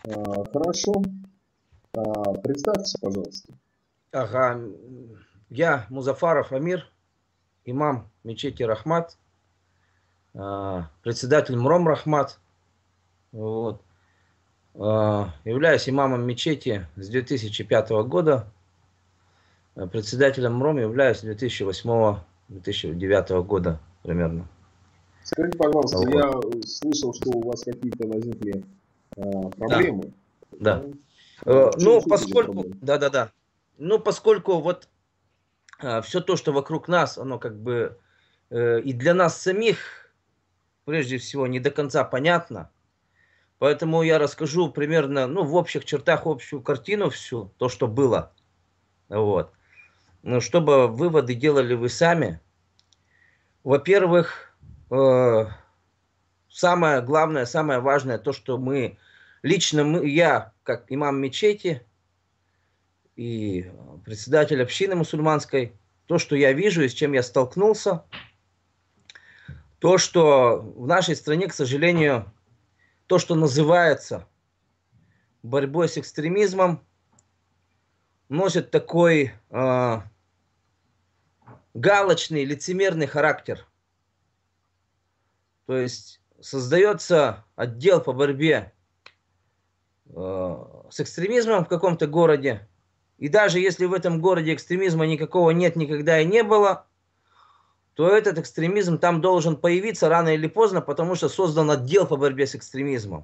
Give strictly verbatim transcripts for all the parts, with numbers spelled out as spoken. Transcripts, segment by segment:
А, хорошо. А, представьтесь, пожалуйста. Ага, я Музафаров Амир, имам мечети Рахмат, председатель МРОМ Рахмат. Вот. Являюсь имамом мечети с две тысячи пятого года. Председателем МРОМ являюсь с две тысячи восьмого — две тысячи девятого года примерно. Скажите, пожалуйста, Вот. я слышал, что у вас какие-то возникли а, проблемы. Да. Да? да. В чем Ну, суть этих поскольку... проблем? Да, да, да. Ну, поскольку вот а, все то, что вокруг нас, оно как бы э, и для нас самих, прежде всего, не до конца понятно. Поэтому я расскажу примерно, ну, в общих чертах общую картину всю, то, что было. Вот. Ну, чтобы выводы делали вы сами. Во-первых, э, самое главное, самое важное, то, что мы, лично мы, я, как имам мечети и председатель общины мусульманской, то, что я вижу и с чем я столкнулся, то, что в нашей стране, к сожалению, то, что называется борьбой с экстремизмом, носит такой э, галочный, лицемерный характер. То есть создается отдел по борьбе э, с экстремизмом в каком-то городе. И даже если в этом городе экстремизма никакого нет, никогда и не было, то этот экстремизм там должен появиться рано или поздно, потому что создан отдел по борьбе с экстремизмом.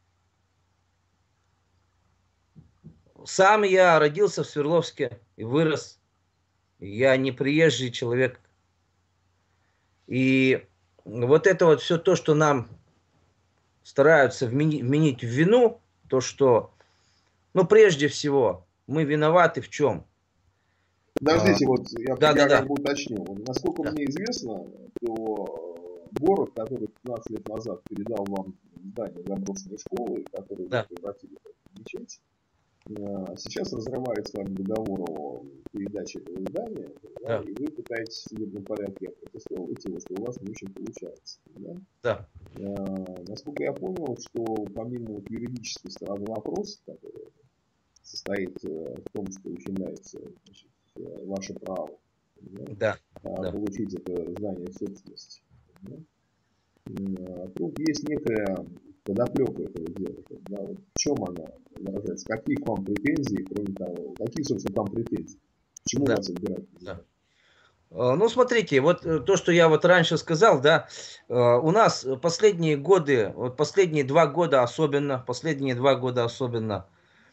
Сам я родился в Свердловске и вырос. Я не приезжий человек. И вот это вот все то, что нам стараются вменить, вменить в вину, то, что, ну, прежде всего, мы виноваты в чем? Подождите, а, вот я, да, я да, как да. бы уточню. Вот, насколько Да. мне известно, то город, который пятнадцать лет назад передал вам здание заброшенной школы, который Да. вы превратили в мечеть, сейчас разрывает с вами договор о передаче этого здания, да, Да. и вы пытаетесь в судебном порядке опротестовывать его, что у вас не очень получается. Да? Да. А, насколько я понял, что помимо вот юридической стороны вопроса, который состоит в том, что ущемляется, значит, ваше право, да, Да. Да. получить это здание в собственности, да, тут есть некая подоплека этого дела. Да, вот в чем она выражается? Какие к вам претензии, кроме того, какие, собственно, к вам претензии? Почему да. вас отбирают? Да. Ну, смотрите, вот то, что я вот раньше сказал, да, у нас последние годы, вот последние два года особенно, последние два года особенно,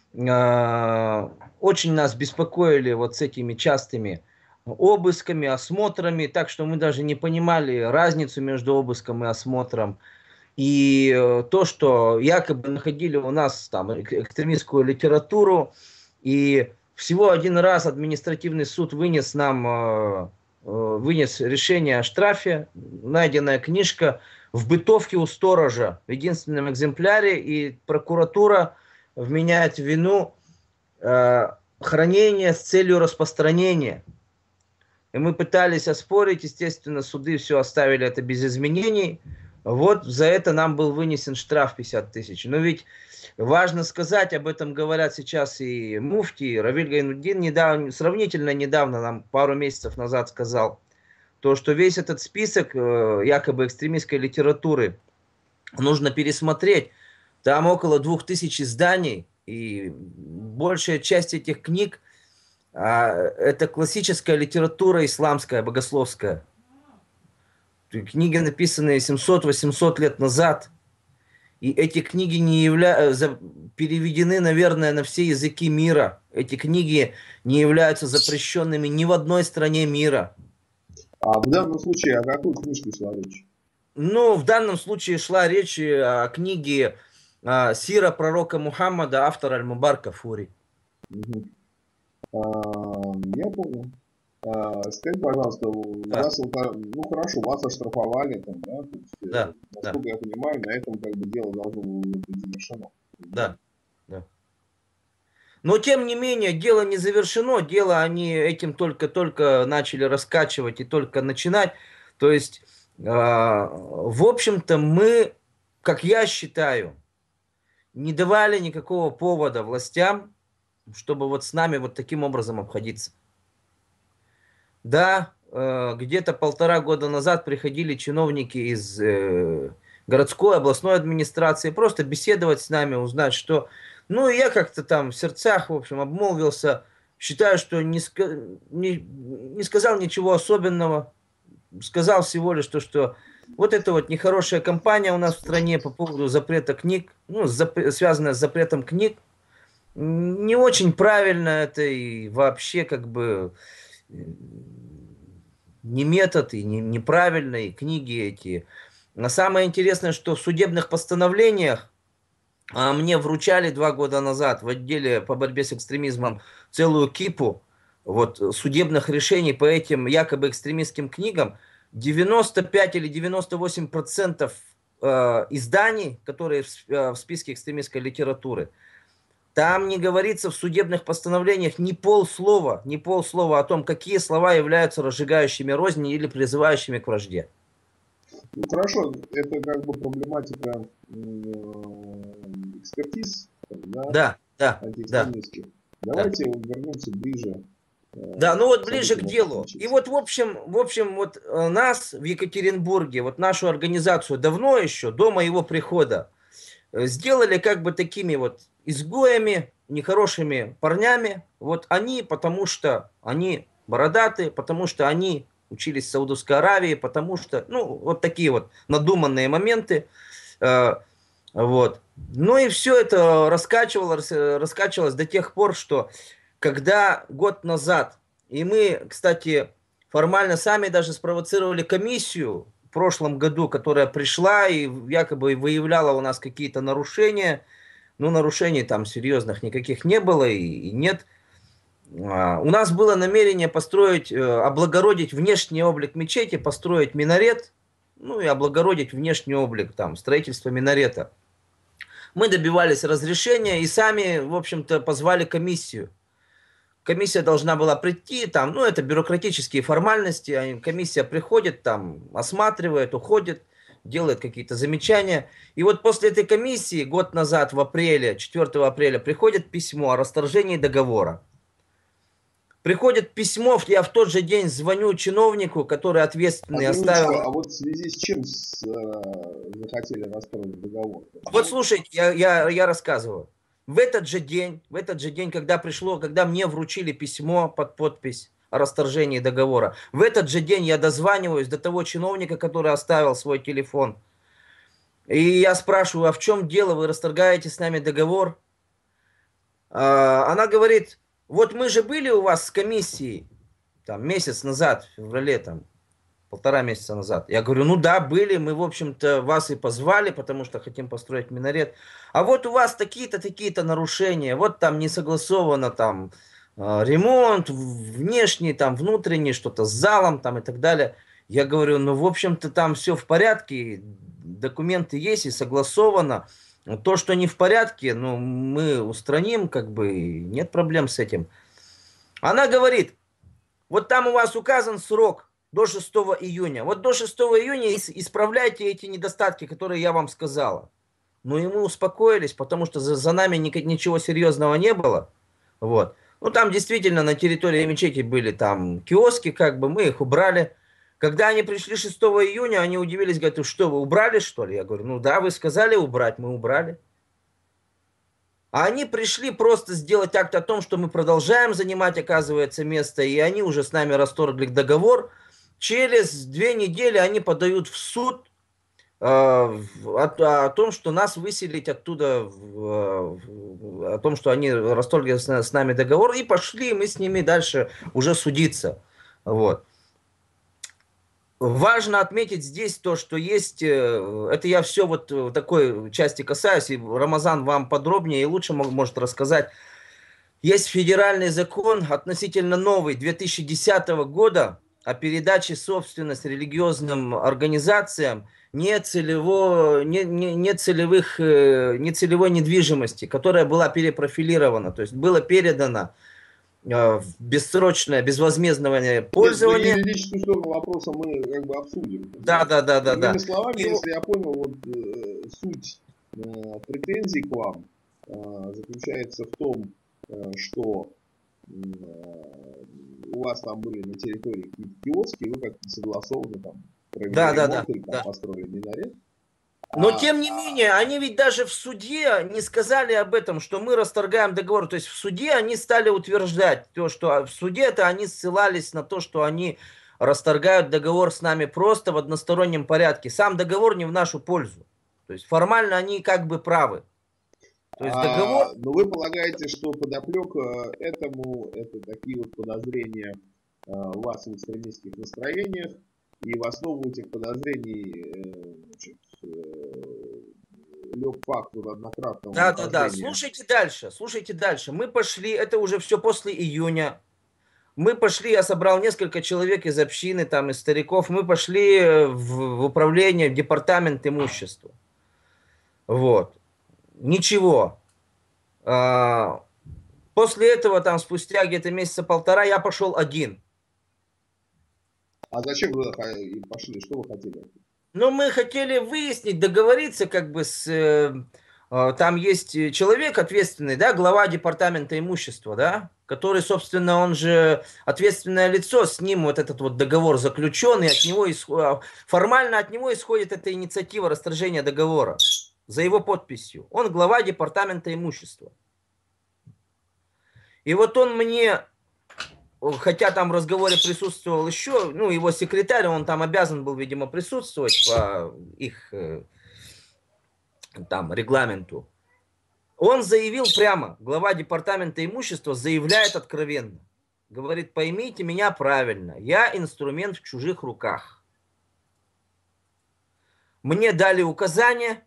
очень нас беспокоили вот с этими частыми обысками, осмотрами, так что мы даже не понимали разницу между обыском и осмотром. И то, что якобы находили у нас там экстремистскую литературу, и всего один раз административный суд вынес нам, вынес решение о штрафе, найденная книжка в бытовке у сторожа в единственном экземпляре, и прокуратура вменяет в вину э, хранение с целью распространения. И мы пытались оспорить, естественно, суды все оставили это без изменений. Вот за это нам был вынесен штраф пятьдесят тысяч. Но ведь важно сказать, об этом говорят сейчас и муфти, Равиль Гайнуддин недавно, сравнительно недавно, нам пару месяцев назад сказал, то, что весь этот список э, якобы экстремистской литературы нужно пересмотреть. Там около двух тысяч изданий, и большая часть этих книг а, это классическая литература исламская, богословская. Книги, написанные семьсот-восемьсот лет назад. И эти книги не являются, переведены, наверное, на все языки мира. Эти книги не являются запрещенными ни в одной стране мира. А в данном случае о какой книжке шла речь? Ну, в данном случае шла речь о книге а, «Сира пророка Мухаммада», автор Аль-Мубар Кафури. Угу. А, я понял. А, скажите, пожалуйста, да. вас, ну хорошо, вас оштрафовали, там, да? То есть, да, насколько да. я понимаю, на этом как бы дело должно быть завершено. Да, да. Но, тем не менее, дело не завершено, дело они этим только-только начали раскачивать и только начинать. То есть, э, в общем-то, мы, как я считаю, не давали никакого повода властям, чтобы вот с нами вот таким образом обходиться. Да, э, где-то полтора года назад приходили чиновники из э, городской, областной администрации, просто беседовать с нами, узнать, что... Ну, и я как-то там в сердцах, в общем, обмолвился, считаю, что не, не, не сказал ничего особенного, сказал всего лишь то, что вот это вот нехорошая кампания у нас в стране по поводу запрета книг, ну, зап... связанная с запретом книг, не очень правильно это и вообще как бы не метод и не, неправильные книги эти. Но самое интересное, что в судебных постановлениях а, мне вручали два года назад в отделе по борьбе с экстремизмом целую кипу вот, судебных решений по этим якобы экстремистским книгам. девяносто пять или девяносто восемь процентов э, изданий, которые в, э, в списке экстремистской литературы, там не говорится в судебных постановлениях ни полслова, ни полслова о том, какие слова являются разжигающими розни или призывающими к вражде. Ну хорошо, это как бы проблематика экспертиз, да, да, да, антиэкстремистских. Да. Давайте Да. вернемся ближе. Да, ну вот ближе к делу. И вот в общем, в общем, вот нас в Екатеринбурге, вот нашу организацию давно еще, до моего прихода, сделали как бы такими вот изгоями, нехорошими парнями. Вот они, потому что они бородатые, потому что они учились в Саудовской Аравии, потому что, ну, вот такие вот надуманные моменты. Вот. Ну и все это раскачивалось, раскачивалось до тех пор, что когда год назад, и мы, кстати, формально сами даже спровоцировали комиссию в прошлом году, которая пришла и якобы выявляла у нас какие-то нарушения, ну, нарушений там серьезных никаких не было и, и нет. А, у нас было намерение построить, облагородить внешний облик мечети, построить минарет, ну и облагородить внешний облик там, строительства минарета. Мы добивались разрешения и сами, в общем-то, позвали комиссию. Комиссия должна была прийти, там, ну, это бюрократические формальности, комиссия приходит, там, осматривает, уходит, делает какие-то замечания. И вот после этой комиссии, год назад, в апреле, четвёртого апреля, приходит письмо о расторжении договора. Приходит письмо, я в тот же день звоню чиновнику, который ответственный, а оставил... А вот в связи с чем с, э, захотели расторгнуть договор? Вот слушайте, я, я, я рассказываю. В этот же день, в этот же день, когда пришло, когда мне вручили письмо под подпись о расторжении договора, в этот же день я дозваниваюсь до того чиновника, который оставил свой телефон. И я спрашиваю, а в чем дело, вы расторгаете с нами договор? А, она говорит, вот мы же были у вас с комиссией там, месяц назад, в феврале, там, полтора месяца назад. Я говорю, ну да, были, мы, в общем-то, вас и позвали, потому что хотим построить минарет. А вот у вас такие-то, такие-то нарушения, вот там не согласовано там ремонт, внешний, там, внутренний, что-то с залом, там, и так далее. Я говорю, ну, в общем-то, там все в порядке, документы есть и согласовано. То, что не в порядке, ну, мы устраним, как бы, нет проблем с этим. Она говорит, вот там у вас указан срок до шестого июня. Вот до шестого июня исправляйте эти недостатки, которые я вам сказала. Ну и мы успокоились, потому что за, за нами ни, ничего серьезного не было. Вот. Ну там действительно на территории мечети были там киоски, как бы, мы их убрали. Когда они пришли шестого июня, они удивились, говорят, что вы убрали, что ли? Я говорю, ну да, вы сказали убрать, мы убрали. А они пришли просто сделать акт о том, что мы продолжаем занимать, оказывается, место, и они уже с нами расторгли договор. Через две недели они подают в суд э, о, о том, что нас выселить оттуда, в, в, о том, что они расторгли с, с нами договор, и пошли мы с ними дальше уже судиться. Вот. Важно отметить здесь то, что есть, это я все вот в такой части касаюсь, и Рамазан вам подробнее и лучше может рассказать. Есть федеральный закон относительно новый две тысячи десятого года о передаче собственности религиозным организациям нецелево, не, не, нецелевых, нецелевой недвижимости, которая была перепрофилирована, то есть было передано бессрочное, безвозмездное пользование. Нет, юридическую сторону вопроса мы как бы обсудим. Да, да, да, да. Другими да. словами, И... если я понял, вот, э, суть претензий к вам заключается в том, что у вас там были на территории какие-то киоски, и вы как-то согласованно там провели да, ремонт да, да, или там да. построили минарет. Но А, тем не менее, они ведь даже в суде не сказали об этом, что мы расторгаем договор. То есть в суде они стали утверждать то, что в суде это они ссылались на то, что они расторгают договор с нами просто в одностороннем порядке. Сам договор не в нашу пользу. То есть формально они как бы правы. То есть договор... А, но вы полагаете, что подоплека этому, это такие вот подозрения а, у вас в экстремистских настроениях, и в основу этих подозрений значит, лег факт вот однократного Да, да, да. нахождения. Слушайте дальше, слушайте дальше. Мы пошли, это уже все после июня. Мы пошли, я собрал несколько человек из общины, там, из стариков. Мы пошли в, в управление, в департамент имущества. Вот. Ничего. А, после этого, там, спустя где-то месяца полтора, я пошел один. А зачем вы пошли? Что вы хотели? Ну, мы хотели выяснить, договориться, как бы с... Э, э, там есть человек ответственный, да, глава департамента имущества, да, который, собственно, он же ответственное лицо, с ним вот этот вот договор заключен, и от него исход... формально от него исходит эта инициатива расторжения договора за его подписью. Он глава департамента имущества. И вот он мне... Хотя там в разговоре присутствовал еще, ну, его секретарь, он там обязан был, видимо, присутствовать по их там регламенту. Он заявил прямо, глава департамента имущества заявляет откровенно. Говорит, поймите меня правильно, я инструмент в чужих руках. Мне дали указания,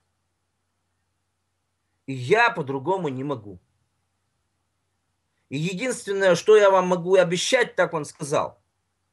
и я по-другому не могу. И единственное, что я вам могу обещать, так он сказал,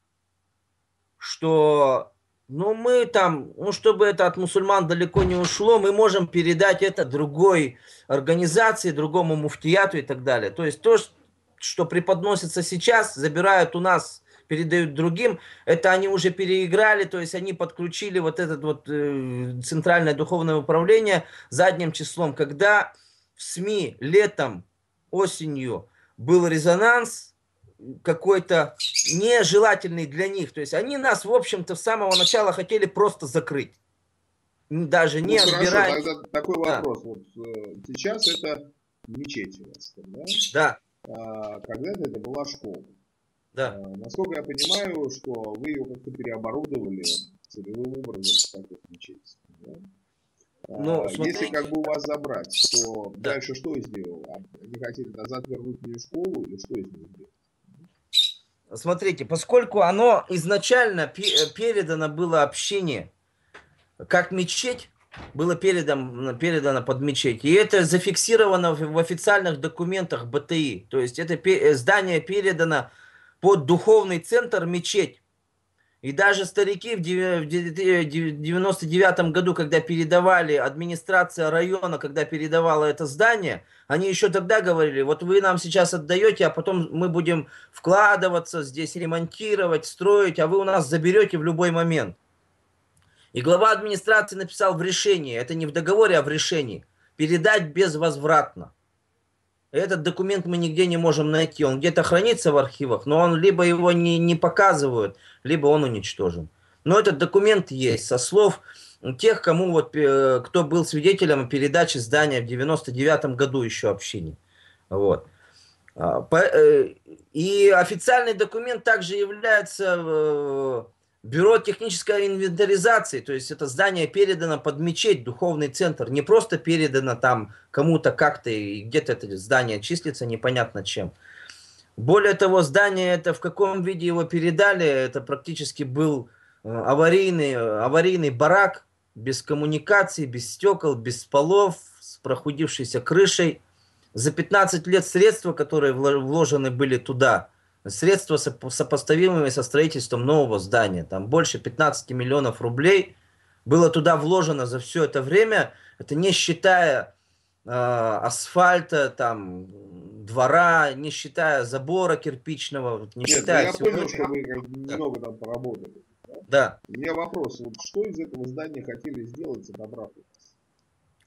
что, ну, мы там, ну, чтобы это от мусульман далеко не ушло, мы можем передать это другой организации, другому муфтияту и так далее. То есть то, что преподносится сейчас, забирают у нас, передают другим, это они уже переиграли, то есть они подключили вот это вот э, центральное духовное управление задним числом, когда в СМИ летом, осенью был резонанс какой-то нежелательный для них. То есть они нас, в общем-то, с самого начала хотели просто закрыть. Даже не ну, отбирать. Хорошо, тогда такой да. вопрос. Вот, э, сейчас это мечеть у вас, да? Да. А, когда-то это была школа. Да. А, насколько я понимаю, что вы ее как-то переоборудовали целевым образом, как это мечеть. Да? Ну, а, смотрите. если как бы у вас забрать, то да. дальше что сделал? Они хотели назад вернуть в нее школу или что из нее сделать? Смотрите, поскольку оно изначально передано было общине как мечеть, было передано, передано под мечеть, и это зафиксировано в, в официальных документах БТИ, то есть это здание передано под духовный центр мечеть. И даже старики в девяносто девятом году, когда передавали, администрация района, когда передавала это здание, они еще тогда говорили, вот вы нам сейчас отдаете, а потом мы будем вкладываться, здесь ремонтировать, строить, а вы у нас заберете в любой момент. И глава администрации написал в решении, это не в договоре, а в решении, передать безвозвратно. Этот документ мы нигде не можем найти. Он где-то хранится в архивах, но он либо его не, не показывают, либо он уничтожен. Но этот документ есть со слов тех, кому вот, кто был свидетелем передачи здания в девяносто девятом году еще общине. Вот. И официальный документ также является бюро технической инвентаризации, то есть это здание передано под мечеть, духовный центр, не просто передано там кому-то как-то, и где-то это здание числится непонятно чем. Более того, здание это в каком виде его передали, это практически был аварийный, аварийный барак, без коммуникаций, без стекол, без полов, с прохудившейся крышей. За пятнадцать лет средства, которые вложены были туда, средства сопоставимые со строительством нового здания. Там больше пятнадцати миллионов рублей было туда вложено за все это время. Это не считая э, асфальта, там, двора, не считая забора кирпичного, не Нет, считая я всего. понял, что вы немного там поработали. Да? Да. У меня вопрос. Вот что из этого здания хотели сделать, отобрав?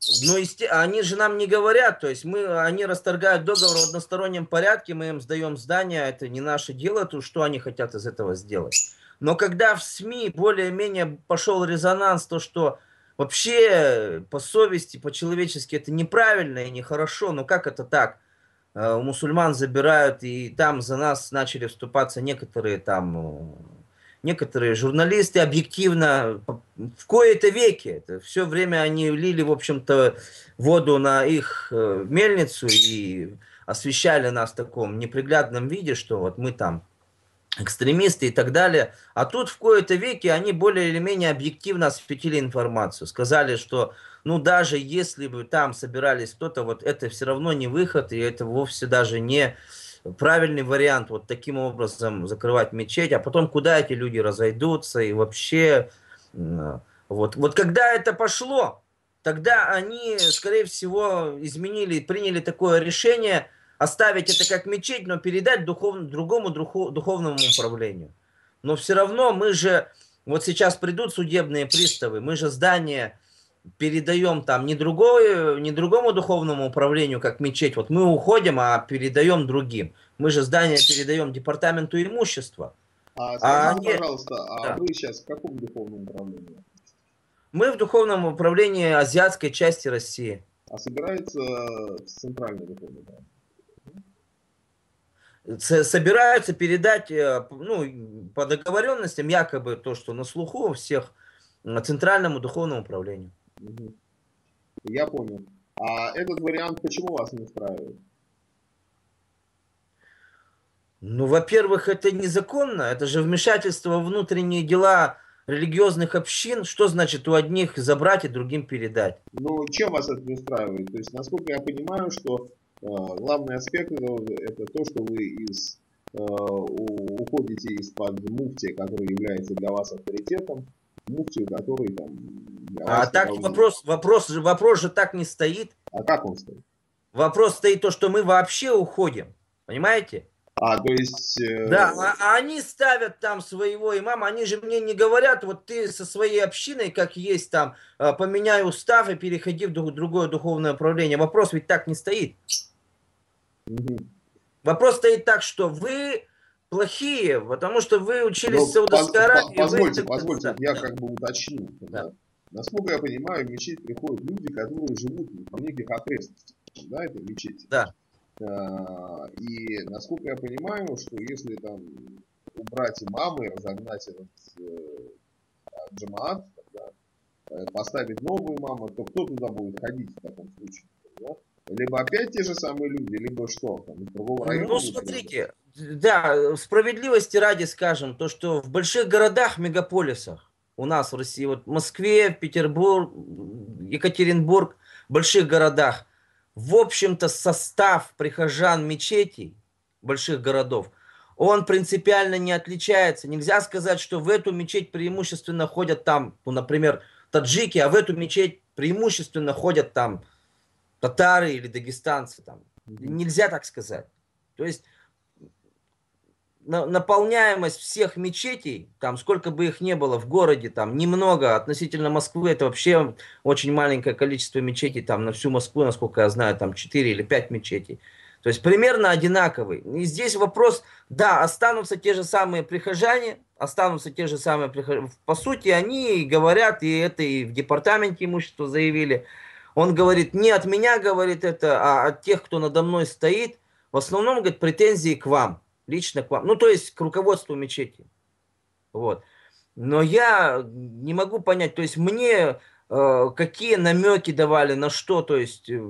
Ну, есте- они же нам не говорят, то есть мы, они расторгают договор в одностороннем порядке, мы им сдаем здание, это не наше дело, то что они хотят из этого сделать. Но когда в СМИ более-менее пошел резонанс, то что вообще по совести, по-человечески это неправильно и нехорошо, ну как это так? Э, У мусульман забирают, и там за нас начали вступаться некоторые там, э, некоторые журналисты объективно, по- в кои-то веки, это все время они лили, в общем-то, воду на их э, мельницу и освещали нас в таком неприглядном виде, что вот мы там экстремисты и так далее. А тут в кои-то веки они более или менее объективно осветили информацию. Сказали, что ну даже если бы там собирались кто-то, вот это все равно не выход, и это вовсе даже не правильный вариант вот таким образом закрывать мечеть, а потом куда эти люди разойдутся и вообще м, вот, вот когда это пошло, тогда они, скорее всего, изменили, приняли такое решение, оставить это как мечеть, но передать духов, другому духу- духовному управлению. Но все равно мы же, вот сейчас придут судебные приставы, мы же здание передаем там не, другое, не другому духовному управлению, как мечеть. Вот мы уходим, а передаем другим. Мы же здание передаем департаменту имущества. А А скажите, они, пожалуйста, а да. вы сейчас в каком духовном управлении? Мы в духовном управлении азиатской части России. А собирается в центральный духовный управление? С- собираются передать, э, ну, по договоренностям, якобы то, что на слуху у всех, м, центральному духовному управлению. Мгм. Я понял. А этот вариант почему вас не устраивает? Ну, во-первых, это незаконно, это же вмешательство во внутренние дела религиозных общин. Что значит у одних забрать и другим передать? Ну, чем вас это не устраивает? То есть, насколько я понимаю, что э, главный аспект этого, это то, что вы из, э, у- уходите из-под муфтия, который является для вас авторитетом, к муфтию, который там для А вас не так должен. вопрос, вопрос, же- вопрос же так не стоит. А как он стоит? Вопрос стоит то, что мы вообще уходим. Понимаете? А, то есть, Да, э, а, а они ставят там своего имама, они же мне не говорят, вот ты со своей общиной, как есть там, э, поменяй устав и переходи в друг- другое духовное управление. Вопрос ведь так не стоит. мгм. Вопрос стоит так, что вы плохие, потому что вы учились в Но поз- Саудовской по- Аравии, вы... позвольте, так- так- позвольте, Да, вот я да, как бы уточню. да. Да? Насколько я понимаю, в мечеть приходят люди, которые живут в неких окрестностях, да, этой мечети. Да. А, И насколько я понимаю, что если там убрать имама и разогнать этот э, джамаат, тогда, э, поставить нового имама, то кто туда будет ходить в таком случае? Да? Либо опять те же самые люди, либо что, там, из другого района Ну, будут приезжать? смотрите, да, справедливости ради скажем, то, что в больших городах, мегаполисах, у нас в России, вот в Москве, Петербург, Екатеринбург, в больших городах, в общем-то, состав прихожан мечетей больших городов, он принципиально не отличается. Нельзя сказать, что в эту мечеть преимущественно ходят там, ну, например, таджики, а в эту мечеть преимущественно ходят там татары или дагестанцы. Там. Мгм. Нельзя так сказать. То есть на- наполняемость всех мечетей, там сколько бы их ни было в городе, там немного, относительно Москвы, это вообще очень маленькое количество мечетей, там на всю Москву, насколько я знаю, там четыре или пять мечетей. То есть примерно одинаковый. И здесь вопрос, да, останутся те же самые прихожане, останутся те же самые прихожане. По сути, они говорят, и это и в департаменте имущества заявили. Он говорит, не от меня, говорит это, а от тех, кто надо мной стоит. В основном, говорит, претензии к вам, лично к вам. Ну, то есть к руководству мечети. Вот. Но я не могу понять, то есть мне э, какие намеки давали, на что, то есть э,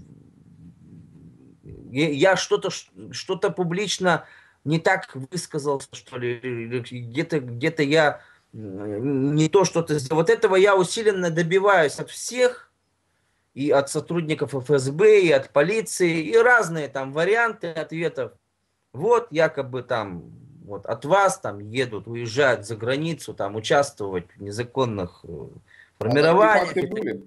я я что-то что-то публично не так высказался, что ли, или где-то где-то я м, не то что-то сделал. Вот этого я усиленно добиваюсь от всех, и от сотрудников эф эс бэ, и от полиции, и разные там варианты ответов. Вот якобы там вот от вас там едут, уезжают за границу, там участвовать в незаконных э, А такие формированиях. факты И так- были?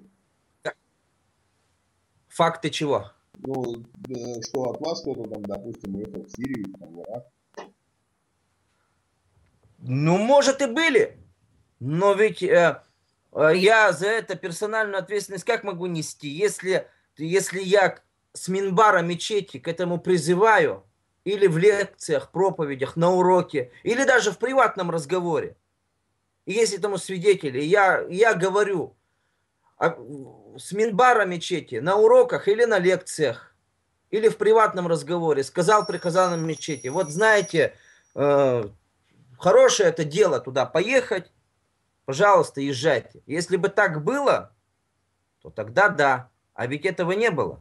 Факты чего? Ну, э, что от вас кто-то там, допустим, уехал в Сирию, там, в Ирак. Ну, может и были, но ведь э, я за это персональную ответственность как могу нести, если, если я с минбара мечети к этому призываю, или в лекциях, проповедях, на уроке, или даже в приватном разговоре. И есть этому свидетели. Я, я говорю а, с минбара мечети на уроках или на лекциях, или в приватном разговоре. Сказал, приказал на мечети. Вот знаете, э, хорошее это дело туда поехать, пожалуйста, езжайте. Если бы так было, то тогда да. А ведь этого не было.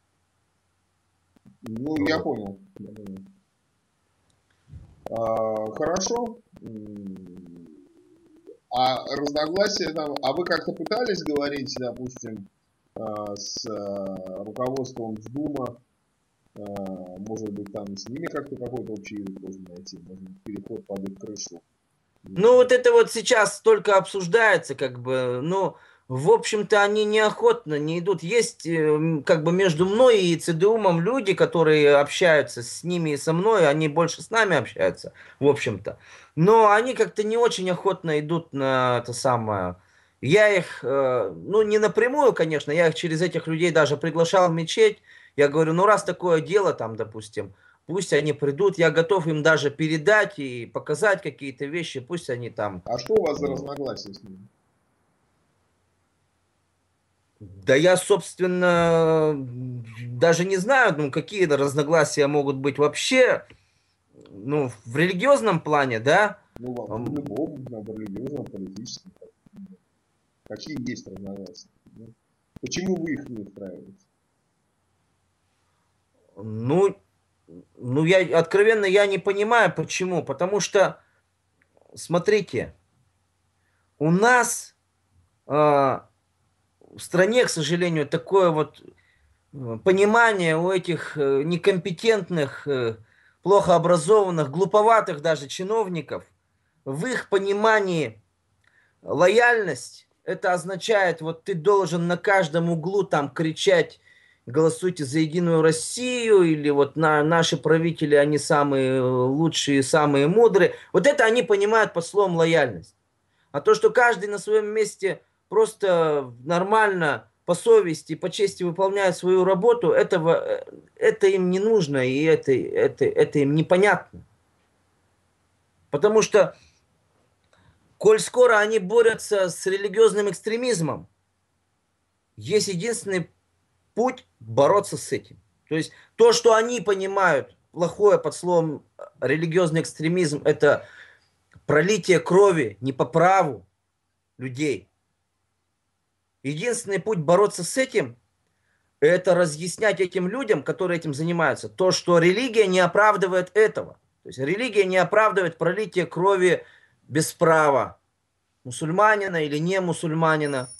Ну, я понял. Я понял. А, хорошо. А разногласия там, а вы как-то пытались говорить, допустим, с руководством Госдумы, может быть, там с ними как-то какой-то общий язык можно найти, может быть, переход под их крышу? Ну, вот это вот сейчас только обсуждается, как бы, ну, в общем-то, они неохотно не идут. Есть, как бы, между мной и ЦДУМом люди, которые общаются с ними и со мной, они больше с нами общаются, в общем-то. Но они как-то не очень охотно идут на это самое. Я их, ну, не напрямую, конечно, я их через этих людей даже приглашал в мечеть. Я говорю, ну, раз такое дело там, допустим, пусть они придут, я готов им даже передать и показать какие-то вещи, пусть они там... А что у вас за разногласия с ними? Да я, собственно, даже не знаю, ну, какие разногласия могут быть вообще, ну, в религиозном плане, да? Ну, в любом, в религиозном, политическом. Какие есть разногласия? Почему вы их не устраиваете? Ну, ну, я, откровенно, я не понимаю, почему. Потому что, смотрите, у нас... Э, в стране, к сожалению, такое вот понимание у этих некомпетентных, плохо образованных, глуповатых даже чиновников. В их понимании лояльность, это означает, вот ты должен на каждом углу там кричать: голосуйте за Единую Россию, или вот на, наши правители, они самые лучшие, самые мудрые. Вот это они понимают под словом лояльность. А то, что каждый на своем месте просто нормально, по совести, по чести выполняет свою работу, этого, это им не нужно, и это, это, это им непонятно. Потому что, коль скоро они борются с религиозным экстремизмом, есть единственный путь бороться с этим. То есть то, что они понимают плохое под словом религиозный экстремизм, это пролитие крови не по праву людей. Единственный путь бороться с этим – это разъяснять этим людям, которые этим занимаются, то, что религия не оправдывает этого. То есть религия не оправдывает пролитие крови без права мусульманина или не мусульманина.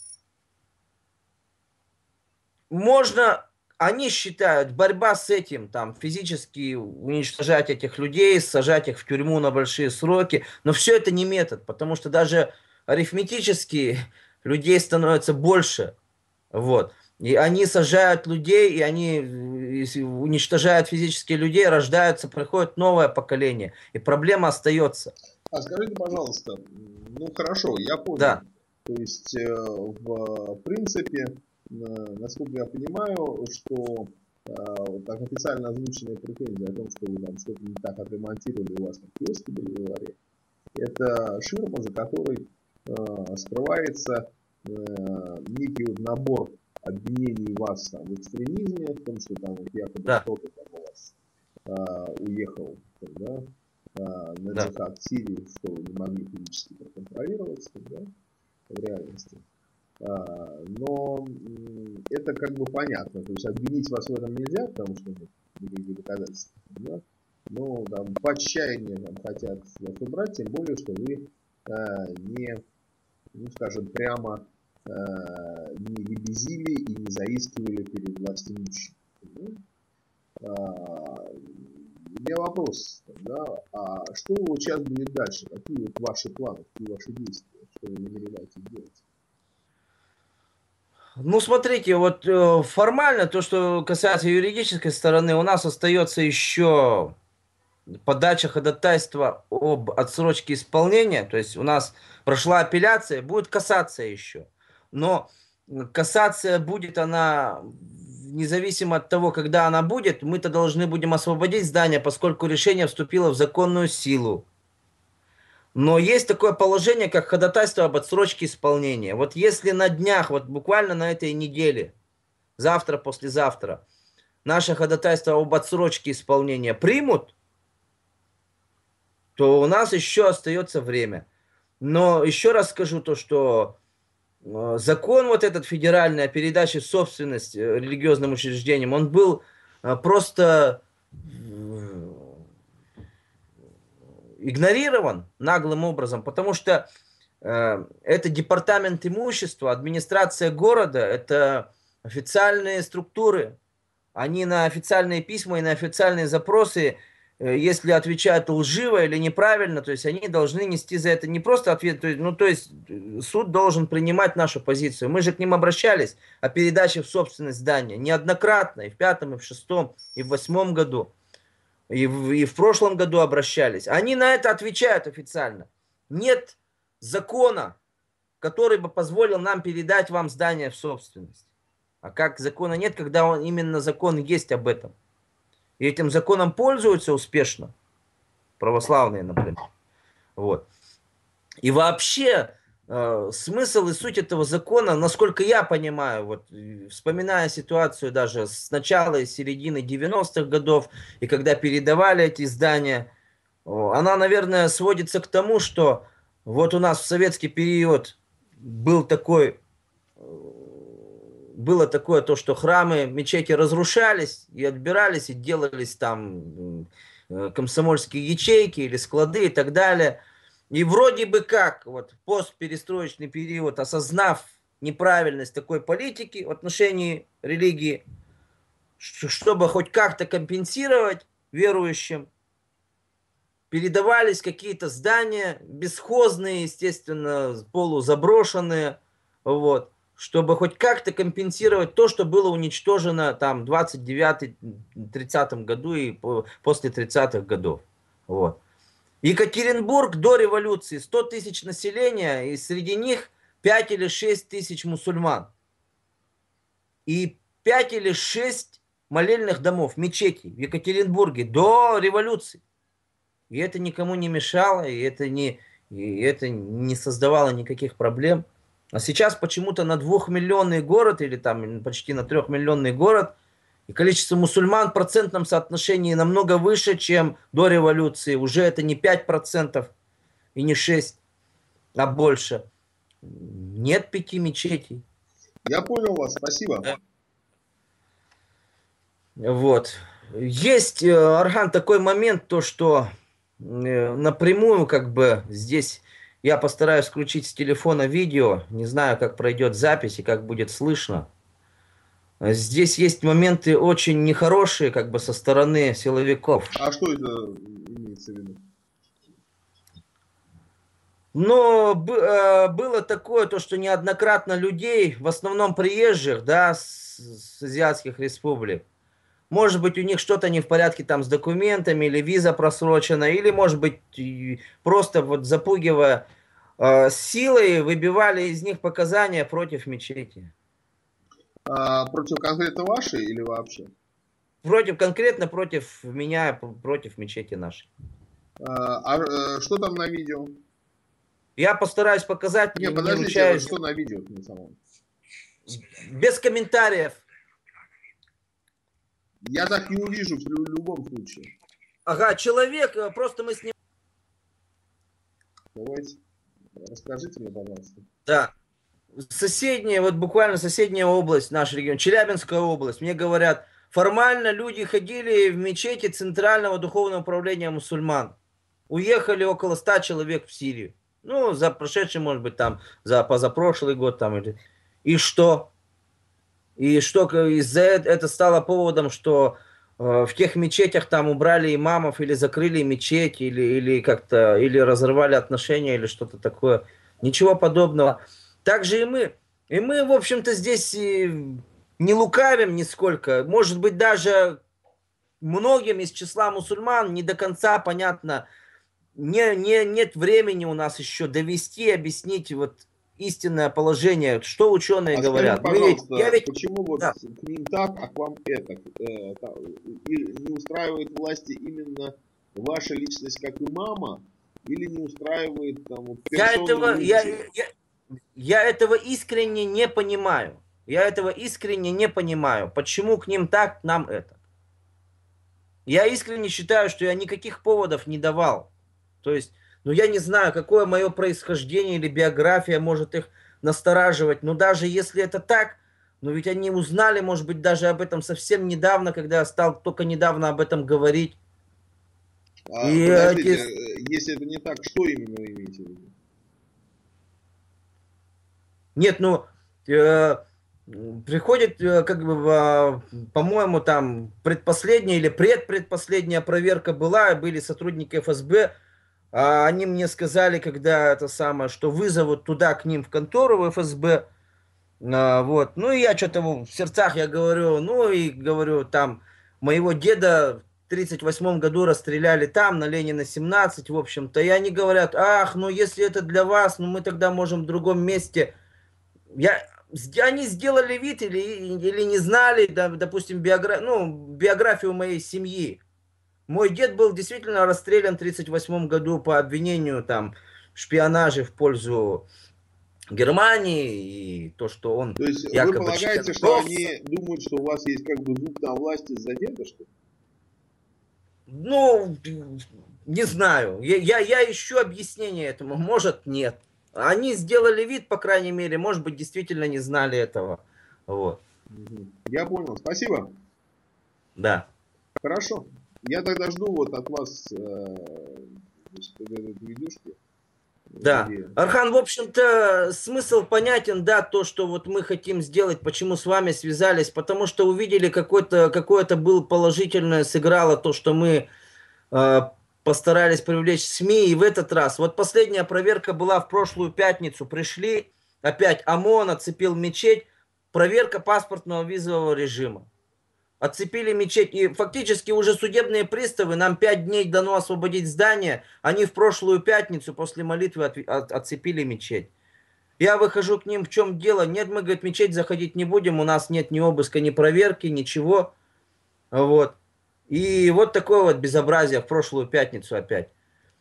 Можно, они считают, борьба с этим, там, физически уничтожать этих людей, сажать их в тюрьму на большие сроки, но все это не метод, потому что даже арифметически людей становится больше, вот. И они сажают людей, и они уничтожают физически людей, рождаются, приходит новое поколение, и проблема остается. А скажите, пожалуйста, ну хорошо, я понял. Да. То есть, в принципе, насколько я понимаю, что так официально озвученная претензия о том, что вы там что-то не так отремонтировали, у вас там киоски были во дворе, это ширма, за которой э, скрывается э, некий вот набор обвинений вас там, в экстремизме, в том, что там вот якобы да. кто-то там у вас э, уехал да, э, на джихад да. в Сирии, что вы не могли физически проконтролировать да, в реальности. Э, но э, это как бы понятно, то есть обвинить вас в этом нельзя, потому что нет никаких доказательств. Да? Но там, по отчаянию там, хотят вас убрать, тем более, что вы э, не, ну, скажем, прямо э, не лебезили и не заискивали перед властимущими. Да? А, у меня вопрос, да? А что вот сейчас будет дальше? Какие вот ваши планы, какие ваши действия? Что вы намереваетесь делать? Ну, смотрите, вот формально, то, что касается юридической стороны, у нас остается еще подача ходатайства об отсрочке исполнения, то есть у нас прошла апелляция, будет кассация еще. Но кассация будет она, независимо от того, когда она будет, мы-то должны будем освободить здание, поскольку решение вступило в законную силу. Но есть такое положение, как ходатайство об отсрочке исполнения. Вот если на днях, вот буквально на этой неделе, завтра, послезавтра, наше ходатайство об отсрочке исполнения примут, то у нас еще остается время. Но еще раз скажу то, что закон вот этот федеральный о передаче собственности религиозным учреждениям, он был просто игнорирован наглым образом, потому что э, это департамент имущества, администрация города, это официальные структуры. Они на официальные письма и на официальные запросы, э, если отвечают лживо или неправильно, то есть они должны нести за это не просто ответ, то есть, ну то есть суд должен принимать нашу позицию. Мы же к ним обращались о передаче в собственность здания неоднократно, и в пятом, и в шестом, и в восьмом году. И в, и в прошлом году обращались. Они на это отвечают официально. Нет закона, который бы позволил нам передать вам здание в собственность. А как закона нет, когда он, именно закон есть об этом. И этим законом пользуются успешно. Православные, например. Вот. И вообще, э, смысл и суть этого закона, насколько я понимаю, вот, вспоминая ситуацию даже с начала и середины девяностых годов, и когда передавали эти здания, она, наверное, сводится к тому, что вот у нас в советский период был такой, было такое то, что храмы, мечети разрушались и отбирались, и делались там комсомольские ячейки или склады и так далее. И вроде бы как, вот постперестроечный период, осознав неправильность такой политики в отношении религии, чтобы хоть как-то компенсировать верующим, передавались какие-то здания, бесхозные, естественно, полузаброшенные, вот, чтобы хоть как-то компенсировать то, что было уничтожено там в двадцать девятом-тридцатом году и после тридцатых годов. Вот. Екатеринбург до революции сто тысяч населения, и среди них пять или шесть тысяч мусульман. И пять или шесть молельных домов, мечетей в Екатеринбурге до революции. И это никому не мешало, и это не, и это не создавало никаких проблем. А сейчас почему-то на двухмиллионный город, или там почти на трехмиллионный город, и количество мусульман в процентном соотношении намного выше, чем до революции. Уже это не пять процентов и не шесть процентов, а больше. Нет пяти мечетей. Я понял вас, спасибо. Вот. Есть, Архан, такой момент, то что напрямую как бы здесь я постараюсь включить с телефона видео. Не знаю, как пройдет запись и как будет слышно. Здесь есть моменты очень нехорошие, как бы со стороны силовиков. А что это имеется в виду? Но было такое, то, что неоднократно людей, в основном приезжих, да, с, с азиатских республик, может быть, у них что-то не в порядке там с документами, или виза просрочена, или, может быть, просто вот запугивая э, силой, выбивали из них показания против мечети. А, против конкретно вашей или вообще? Против, конкретно против меня, против мечети нашей. А, а что там на видео? Я постараюсь показать. Не, подождите, ручаюсь... что на видео на самом? Без комментариев. Я так не увижу в любом случае. Ага, человек, просто мы с ним... Давайте, расскажите мне, пожалуйста. Да. Соседняя, вот буквально соседняя область, наш регион, Челябинская область, мне говорят, формально люди ходили в мечети Центрального духовного управления мусульман. Уехали около ста человек в Сирию. Ну, за прошедший, может быть, там, за позапрошлый год там. И что? И что из-за этого это стало поводом, что э, в тех мечетях там убрали имамов или закрыли мечеть, или, или как-то, или разорвали отношения, или что-то такое. Ничего подобного. Так же и мы. И мы, в общем-то, здесь не лукавим нисколько. Может быть, даже многим из числа мусульман не до конца понятно, не, не, нет времени у нас еще довести, объяснить вот истинное положение, что ученые а говорят. скажите, пожалуйста, я ведь... почему вот да. к ним так, а к вам это? Э, не устраивает власти именно ваша личность как имама, или не устраивает там вот, я этого, я, я, я этого искренне не понимаю. Я этого искренне не понимаю. Почему к ним так, нам это? Я искренне считаю, что я никаких поводов не давал. То есть, ну я не знаю, какое мое происхождение или биография может их настораживать. Но даже если это так, ну ведь они узнали, может быть, даже об этом совсем недавно, когда я стал только недавно об этом говорить. А, И подождите, эти... если это не так, что именно вы имеете в виду? Нет, ну... Э... Приходит, как бы, по-моему, там предпоследняя или предпредпоследняя проверка была, были сотрудники эф эс бэ, а они мне сказали, когда это самое, что вызовут туда к ним в контору в эф эс бэ, а, вот, ну и я что-то в сердцах я говорю, ну и говорю, там, моего деда в тридцать восьмом году расстреляли там, на Ленина семнадцать, в общем-то, и они говорят, ах, ну если это для вас, ну мы тогда можем в другом месте, я... Они сделали вид или, или не знали, да, допустим, биограф, ну, биографию моей семьи. Мой дед был действительно расстрелян в тридцать восьмом году по обвинению там, в шпионаже в пользу Германии и то, что он то есть якобы... вы полагаете, что они думают, что у вас есть как бы зуб на власти из-за деда, что ли? Ну, не знаю. Я, я, я ищу объяснение этому. Может, нет. Они сделали вид, по крайней мере, может быть, действительно не знали этого. Вот. Я понял. Спасибо. Да. Хорошо. Я тогда жду вот от вас э, видюшки. Да. Где... Архан, в общем-то, смысл понятен, да, то, что вот мы хотим сделать, почему с вами связались, потому что увидели какое-то какое-то было положительное, сыграло то, что мы э, постарались привлечь СМИ, и в этот раз. Вот последняя проверка была в прошлую пятницу. Пришли, опять ОМОН оцепил мечеть, проверка паспортного визового режима. Отцепили мечеть, и фактически уже судебные приставы, нам пять дней дано освободить здание, они в прошлую пятницу после молитвы от, от, отцепили мечеть. Я выхожу к ним, в чем дело? Нет, мы, говорит, мечеть заходить не будем, у нас нет ни обыска, ни проверки, ничего. Вот. И вот такое вот безобразие в прошлую пятницу опять.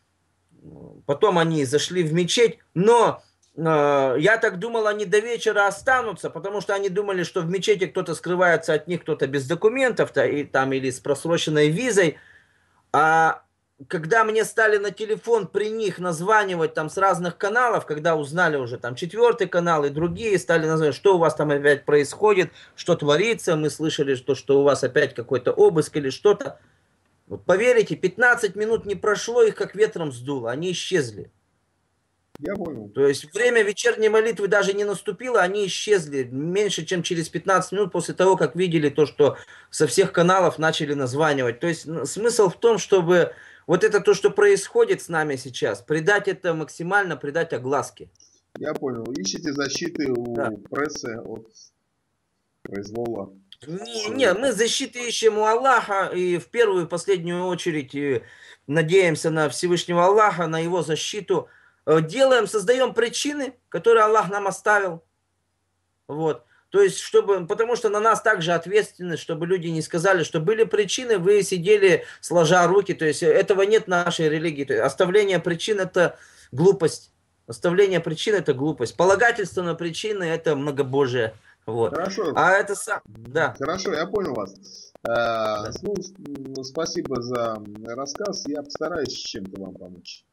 Потом они зашли в мечеть, но э, я так думал, они до вечера останутся, потому что они думали, что в мечети кто-то скрывается от них, кто-то без документов-то, и, там, или с просроченной визой. А когда мне стали на телефон при них названивать там с разных каналов, когда узнали уже там четвертый канал и другие, стали названивать, что у вас там опять происходит, что творится, мы слышали, что, что у вас опять какой-то обыск или что-то. Вот поверите, пятнадцать минут не прошло, их как ветром сдуло, они исчезли. Я понял. То есть время вечерней молитвы даже не наступило, они исчезли меньше, чем через пятнадцать минут после того, как видели то, что со всех каналов начали названивать. То есть смысл в том, чтобы вот это то, что происходит с нами сейчас, придать это максимально, придать огласке. Я понял. Ищите защиты у да. прессы от произвола. Не, не, мы защиты ищем у Аллаха, и в первую и последнюю очередь надеемся на Всевышнего Аллаха, на его защиту. Делаем, создаем причины, которые Аллах нам оставил. Вот. То есть, чтобы, потому что на нас также ответственность, чтобы люди не сказали, что были причины, вы сидели сложа руки. То есть, этого нет в нашей религии. То есть, оставление причин – это глупость. Оставление причин – это глупость. Полагательство на причины – это многобожие. Вот. Хорошо. А это сам, да. Хорошо, я понял вас. Да. Ну, спасибо за рассказ. Я постараюсь чем-то вам помочь.